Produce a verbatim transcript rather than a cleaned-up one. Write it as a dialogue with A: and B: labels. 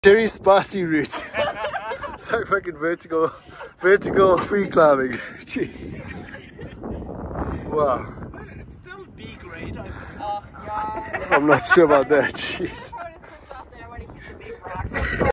A: Very spicy route. So fucking vertical, vertical free climbing. Jeez. Wow.
B: It's still B grade, I think. Oh, yeah.
A: I'm not sure about that. Jeez.